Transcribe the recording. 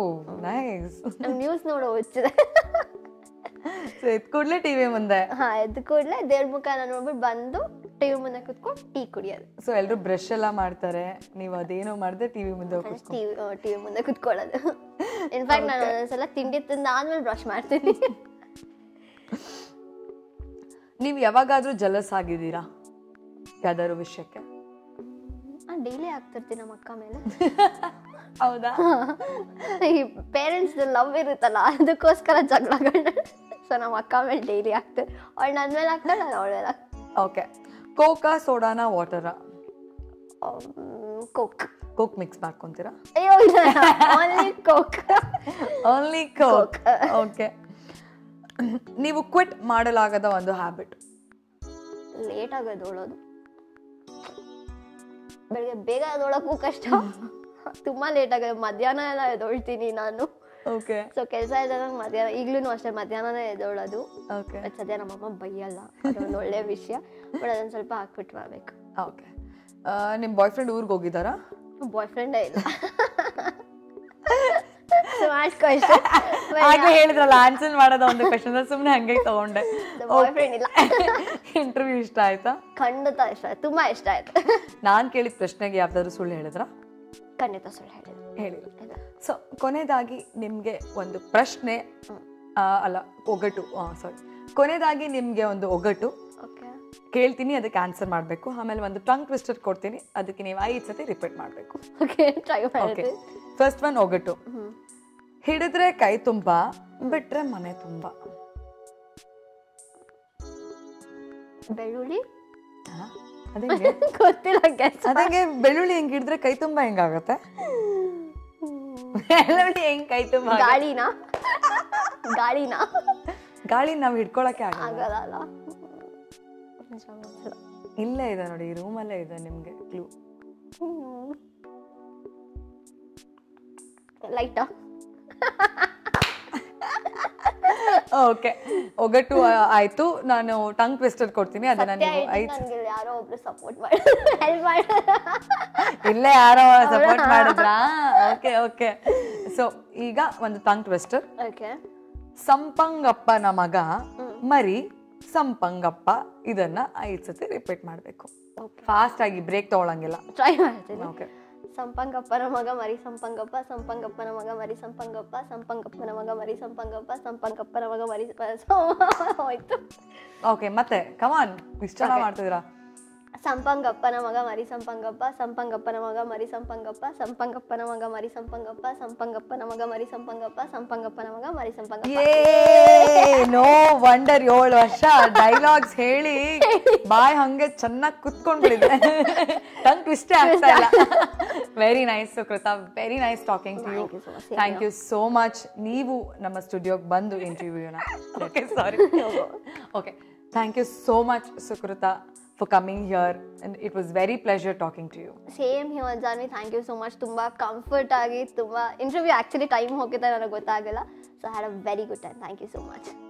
Nice. News ನೋಡೋ ಹುಚ್ಚಿದೆ. So ಎದ್ ಕೂಡ್ಲೆ ಟಿವಿ ಮುಂದೆ. ಹಾ, ಎದ್ದು ಕೂಡಲೇ ದೇವ್ರ ಮುಖ ನೋಡ್ಬಿಟ್ಟು ಬಂದು ಟಿವಿ ಮುಂದೆ ಕುತ್ಕೊಂಡು ಟೀ ಕುಡಿಯೋದು. ಸೊ ಎಲ್ರು ಬ್ರಷ್ ಎಲ್ಲ ಮಾಡ್ತಾರೆ, ನೀವು ಅದೇನೋ ಮಾಡಿದ್ರೆ ಟಿವಿ ಮುಂದೆ ಟಿವಿ ಮುಂದೆ ಕುತ್ಕೊಳ್ಳೋದು. ಇನ್ಫ್ಯಾಕ್ಟ್ ನಾನು ಒಂದೊಂದ್ಸಲ ತಿಂಡಿ ತಿಂದ ಆದ್ಮೇಲೆ ಬ್ರಷ್ ಮಾಡ್ತೀನಿ. ನೀವು ಯಾವಾಗಾದ್ರೂ ಜಲಸ್ ಆಗಿದ್ದೀರಾ ಯಾವ್ದಾದ್ರು ವಿಷಯಕ್ಕೆ? ಡೈಲಿ ಆಗ್ತಿರ್ತೀನಿ ನಮ್ಮ ಅಕ್ಕ ಮೇಲೆ. ಹೌದಾ? ಈ ಪೇರೆಂಟ್ಸ್ ಲವ್ ಇರುತ್ತಲ್ಲ, ಅದಕ್ಕೋಸ್ಕರ ಜಗಳಗಳನ್ನ. ಸೊ ನಮ್ಮ ಅಕ್ಕ ಮೇಲೆ ಡೈಲಿ ಆಗ್ತದೆ. ಅವಳು ನನ್ನ ಮೇಲೆ ಆಗ್ತಾಳೆ, ನಾನು ಅವಳ ಮೇಲೆ ಆಗ್ತಾಳೆ. ಓಕೆ. ಕೋಕಾ, ಸೋಡಾನ, ವಾಟರ? ಕೋಕ್ ಮಿಕ್ಸ್ ಮಾಡ್ಕೊಂತೀರಾ? ಅಯ್ಯೋ ಇಲ್ಲ, only Coke. Only Coke. Okay. ನೀವು ಕ್ವಿಟ್ ಮಾಡಲಾಗದ ಒಂದು ಹ್ಯಾಬಿಟ್? ಲೇಟ್ ಆಗೋದು ಓಡೋದು. ಬೆಳಗ್ಗೆ ಬೇಗ ಎದ್ದೊಳಕ್ಕೂ ಕಷ್ಟ, ತುಂಬಾ ಲೇಟ್ ಆಗೋದು. ಮಧ್ಯಾಹ್ನ ಎಲ್ಲ ಎದ್ದೊಳ್ತೀನಿ ನಾನು. ಓಕೆ. ಸೊ ಕೆಲಸ ಇದ್ದಾಗ ಮಧ್ಯಾಹ್ನ, ಈಗ್ಲೂ ಅಷ್ಟೇ ಮಧ್ಯಾಹ್ನನೇ ಎದ್ದೊಳೋದು. ಓಕೆ. ಸದ್ಯ ನಮ್ಮಮ್ಮ ಬೈಯಲ್ಲ, ಅದೊಂದು ಒಳ್ಳೆ ವಿಷಯ. ಬಟ್ ಅದೊಂದು ಸ್ವಲ್ಪ ಹಾಕ್ಬಿಟ್ಟು ಮಾಡ್ಬೇಕು. ಓಕೆ. ನಿಮ್ಮ ಬಾಯ್ ಫ್ರೆಂಡ್ ಊರಿಗೆ ಹೋಗಿದ್ದಾರಾ? ಬಾಯ್ ಫ್ರೆಂಡೇ ಇಲ್ಲ. Smart question. ಹಾಗೆ ಹೇಳಿದ್ರಲ್ಲ, ಆನ್ಸರ್ ಮಾಡೋದ ಒಂದು ಕ್ವೆಶ್ಚನ್, ಸುಮ್ಮನೆ ಹಂಗೆ ತಗೊಂಡೆ. ಬಾಯ್ ಫ್ರೆಂಡ್ ಇಲ್ಲ. ಇಂಟರ್ವ್ಯೂ ಇಷ್ಟ ಆಯ್ತಾ? ಖಂಡಿತ ಇಷ್ಟ ಆಯ್ತು, ತುಂಬಾ ಇಷ್ಟ ಆಯ್ತು. ನಾನ್ ಕೇಳಿದ ಪ್ರಶ್ನೆಗೆ ಯಾವ್ದಾದ್ರು ಸುಳ್ಳು ಹೇಳಿದ್ರಾ? ಖಂಡಿತ ಸುಳ್ಳು ಹೇಳಿಲ್ಲ. ಸೊ ಕೊನೆಯದಾಗಿ ನಿಮ್ಗೆ ಒಂದು ಪ್ರಶ್ನೆ, ಅಲ್ಲ ಒಗಟು, ಸಾರಿ, ಕೊನೆಯದಾಗಿ ನಿಮ್ಗೆ ಒಂದು ಒಗಟು ಕೇಳ್ತೀನಿ, ಅದಕ್ಕೆ ಆನ್ಸರ್ ಮಾಡಬೇಕು. ಆಮೇಲೆ ಒಂದು ಟಂಗ್ ಟ್ವಿಸ್ಟರ್ ಕೊಡ್ತೀನಿ, ಅದಕ್ಕೆ ನೀವು 5 ಸತಿ ರಿಪೀಟ್ ಮಾಡಬೇಕು. ಓಕೆ. ಫಸ್ಟ್ ಒನ್ ಒಗಟು. ಹಿಡಿದ್ರೆ ಕೈ ತುಂಬ, ಬಿಟ್ರೆ ಮನೆ ತುಂಬ. ಬೆಳ್ಳುಳ್ಳಿ? ಗೊತ್ತಿಲ್ಲ. ಅದಂಗೆ ಬೆಳ್ಳುಳ್ಳಿ ಹೆಂಗ್ ಹಿಡಿದ್ರೆ ಕೈ ತುಂಬ ಹೆಂಗಾಗತ್ತೆ? ಬೆಳ್ಳುಳ್ಳಿ ಹೆಂಗ್ ಕೈ ತುಂಬ? ಗಾಳಿನ ಗಾಳಿ ನಾವ್ ಹಿಡ್ಕೊಳಕ್ಕೆ ಆಗಲ್ಲ. ಇಲ್ಲೇ ಇದೆ ನೋಡಿ, ಈ ರೂಮಲ್ಲೇ ಇದೆ ನಿಮ್ಗೆ ಕ್ಲೂ. ಲೈಟಾ? ಓಕೆ. ಒಗಟು ಆಯ್ತು. ನಾನು ಟಂಗ್ ಟ್ವಿಸ್ಟರ್ ಕೊಡ್ತೀನಿ, ಅದನ್ನ ನೀವು ಯಾರೋ ಒಬ್ರು ಸಪೋರ್ಟ್ ಮಾಡಿ ಹೆಲ್ಪ್ ಮಾಡಿ. ಇಲ್ಲೇ ಯಾರೋ ಸಪೋರ್ಟ್ ಮಾಡಿದ್ರಾ? Okay okay. ಸೊ ಈಗ ಒಂದು ಟಂಗ್ ಟ್ವಿಸ್ಟರ್. ಓಕೆ. ಸಂಪಂಗಪ್ಪನ ಮಗ ಮರಿ ಸಂಪಂಗಪ್ಪ, ಇದನ್ನ 5 ಸತಿ ರಿಪೀಟ್ ಮಾಡಬೇಕು. ಫಾಸ್ಟ್ ಆಗಿ, ಬ್ರೇಕ್ ತಗೊಳಂಗಿಲ್ಲ. ಟ್ರೈ ಮಾಡ್ತೀನಿ. ಓಕೆ. ಸಂಪಂಗಪ್ಪನ ಮಗ ಮರಿ ಸಂಪಂಗಪ್ಪ, ಸಂಪಂಗಪ್ಪನ ಮಗ ಮರಿ ಸಂಪಂಗಪ್ಪ, ಸಂಪಂಗಪ್ಪನ ಮಗ ಮರಿ ಸಂಪಂಗಪ್ಪ, ಸಂಪಂಗಪ್ಪನ ಮಗ ಮರಿ ಹೋಯ್ತು. ಓಕೆ, ಮತ್ತೆ ಕಮಾನ್, ಇಷ್ಟೆಲ್ಲ ಮಾಡ್ತಿದ್ದೀರಾ. ಸಂಪಂಗಪ್ಪನ ಮಗ ಮರಿ ಸಂಪಂಗಪ್ಪ, ಸಂಪಂಗಪ್ಪನ ಮಗ ಮರಿ ಸಂಪಂಗಪ್ಪ, ಸಂಪಂಗಪ್ಪನ ಮಗ ಮರಿ ಸಂಪಂಗಪ್ಪ, ಸಂಪಂಗಪ್ಪನ ಮಗ ಮರಿ ಸಂಪಂಗಪ್ಪ, ಸಂಪಂಗಪ್ಪನ ಮಗ ಮರಿ ಸಂಪಂಗಪ್ಪ. ನೋ ವಂಡರ್ 7 ವರ್ಷ ಡೈಲಾಗ್ಸ್ ಹೇಳಿ ಬಾಯ್ ಹಂಗೆ ಚೆನ್ನಾಗಿ ಕುತ್ಕೊಂಡ್ಬಿಡಿದೆ. ಟಂಗ್ ಟ್ವಿಸ್ಟೇ ಆಗ್ತಾ ಇಲ್ಲ. Very nice Sukrita, very nice talking to you. Thank you so much. ನೀವು ನಮ್ಮ ಸ್ಟುಡಿಯೋಗೆ ಬಂದು ಇಂಟರ್ವ್ಯೂನ, okay sorry, okay, thank you so much Sukrita for coming here, and it was very pleasure talking to you. Same here Janvi, thank you so much. Tumba comfort agi, tumba interview actually time hogita ನನಗೆ ಗೊತ್ತಾಗಲ್ಲ. So I had a very good time. Thank you so much.